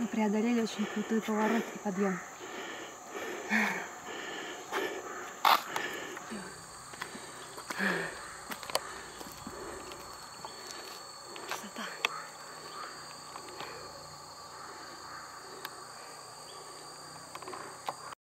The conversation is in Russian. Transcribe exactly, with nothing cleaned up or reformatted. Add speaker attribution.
Speaker 1: Мы преодолели очень крутой поворот и подъем. Yeah.